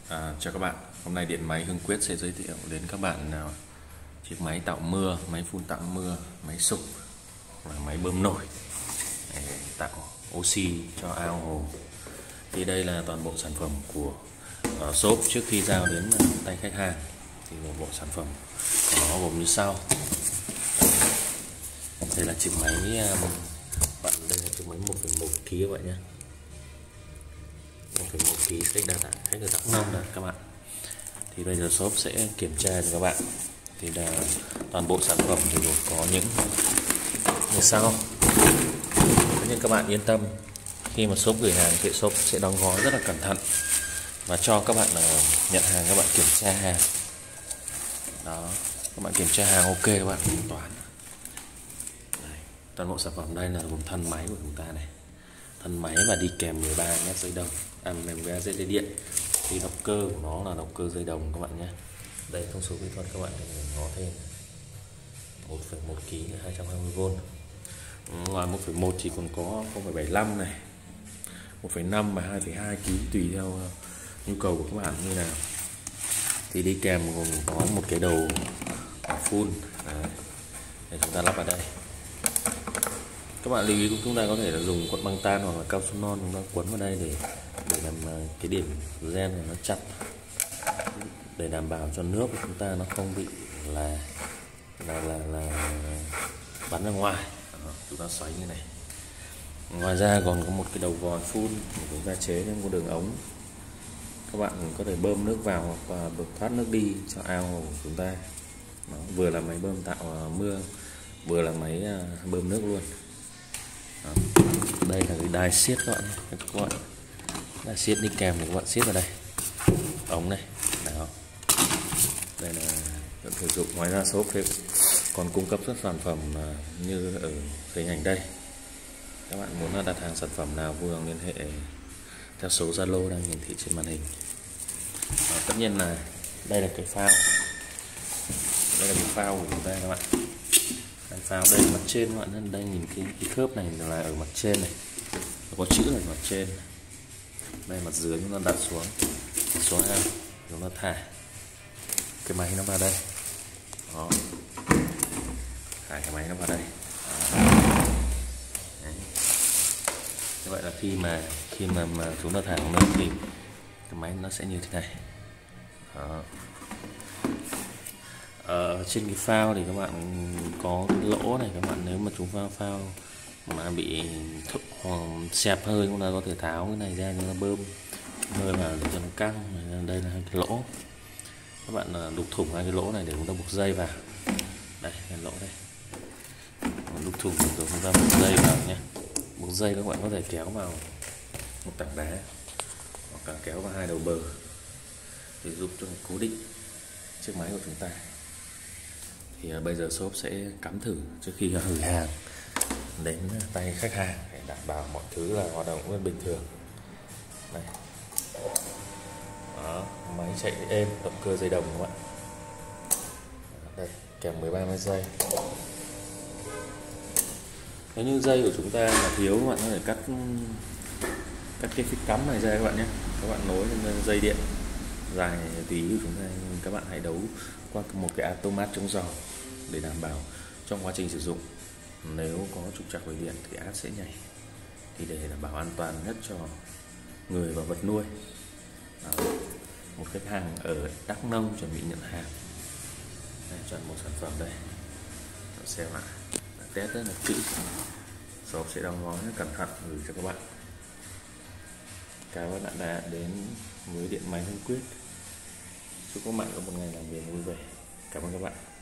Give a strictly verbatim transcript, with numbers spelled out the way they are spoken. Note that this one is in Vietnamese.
À, chào các bạn, hôm nay Điện Máy Hưng Quyết sẽ giới thiệu đến các bạn nào chiếc máy tạo mưa, máy phun tạo mưa, máy sục và máy bơm nổi để tạo oxy cho ao hồ. Thì đây là toàn bộ sản phẩm của uh, shop trước khi giao đến tay khách hàng. Thì một bộ sản phẩm của nó gồm như sau. Đây là chiếc máy bạn đây là chiếc máy một phẩy một ki lô oát các bạn nhé. một phẩy một ki lô oát khách đa tải khách ở Đắk Nông này các bạn. Thì bây giờ shop sẽ kiểm tra cho các bạn. Thì là toàn bộ sản phẩm thì gồm có những như sau. Nhưng các bạn yên tâm, khi mà shop gửi hàng thì shop sẽ đóng gói rất là cẩn thận và cho các bạn nhận hàng, các bạn kiểm tra hàng. Đó, các bạn kiểm tra hàng ok các bạn thanh toán. Đây, toàn bộ sản phẩm đây là gồm thân máy của chúng ta này, thân máy và đi kèm mười ba mét dây đồng, à mười ba dây dây điện. Thì động cơ của nó là động cơ dây đồng các bạn nhé. Đây thông số kỹ thuật các bạn để ngó thêm một phẩy một ki lô oát hai trăm hai mươi vôn. Ngoài một phẩy một thì còn có không phẩy bảy lăm này, một phẩy năm và hai phẩy hai ki lô oát tùy theo nhu cầu của các bạn như nào. Thì đi kèm gồm có một cái đầu phun để chúng ta lắp vào đây. Các bạn lưu ý chúng ta có thể là dùng cuộn băng tan hoặc là cao su non chúng ta quấn vào đây để để làm cái điểm gen này nó chặt, để đảm bảo cho nước của chúng ta nó không bị là là là, là bắn ra ngoài. Đó, chúng ta xoáy như này. Ngoài ra còn có một cái đầu vòi phun để chúng ta chế thêm một đường ống, các bạn có thể bơm nước vào và bơm thoát nước đi cho ao hồ của chúng ta. Đó, vừa là máy bơm tạo mưa, vừa là máy bơm nước luôn. Đó, đây là cái đai siết các bạn nhé. Các bạn đai siết đi kèm thì các bạn siết vào đây, ống này. Đó, đây là vẫn sử dụng. Ngoài ra shop còn cung cấp các sản phẩm như ở hình ảnh đây. Các bạn muốn đặt hàng sản phẩm nào vui lòng liên hệ theo số Zalo đang hiển thị trên màn hình. Đó, tất nhiên là đây là cái phao, đây là cái phao của chúng ta các bạn. Đây, phao đây là mặt trên các bạn, đây nhìn cái, cái khớp này là ở mặt trên này, có chữ ở mặt trên. Đây mặt dưới chúng ta đặt xuống xuống ao, chúng ta thả cái máy nó vào đây. Đó, thả cái máy nó vào đây. Đấy. Như vậy là khi mà khi mà, mà chúng ta thả vào nước thì cái máy nó sẽ như thế này. Đó. Ở trên cái phao thì các bạn có cái lỗ này, các bạn nếu mà chúng phao phao mà bị thúc hoặc xẹp hơi chúng ta có thể tháo cái này ra, chúng ta bơm hơi vào để cho nó căng. Đây là hai cái lỗ, các bạn đục thủng hai cái lỗ này để chúng ta buộc dây vào. Đây cái lỗ đây, đục thủng rồi chúng ta buộc dây vào nhé. Buộc dây các bạn có thể kéo vào một tảng đá hoặc là kéo vào hai đầu bờ để giúp cho cố định chiếc máy của chúng ta. Thì uh, bây giờ shop sẽ cắm thử trước khi gửi hàng đến tay khách hàng để đảm bảo mọi thứ là hoạt động vẫn bình thường. Đây. Đó, máy chạy êm, động cơ dây đồng các bạn. Đây, kèm mười ba mét dây. Nếu như dây của chúng ta là thiếu, các bạn có thể cắt cắt cái phích cắm này ra các bạn nhé. Các bạn nối lên dây điện dài tí của chúng ta, các bạn hãy đấu qua một cái automat chống giò để đảm bảo trong quá trình sử dụng nếu có trục trặc về điện thì áp sẽ nhảy. Thì để đảm bảo an toàn nhất cho người và vật nuôi. Đó, một khách hàng ở Đắk Nông chuẩn bị nhận hàng. Đây, chọn một sản phẩm đây, xem ạ, test rất là kỹ. Shop sẽ đóng gói rất cẩn thận gửi cho các bạn. Cảm ơn bạn đã đến với Điện Máy Hưng Quyết. Chúc các bạn có một ngày làm việc vui vẻ. Cảm ơn các bạn.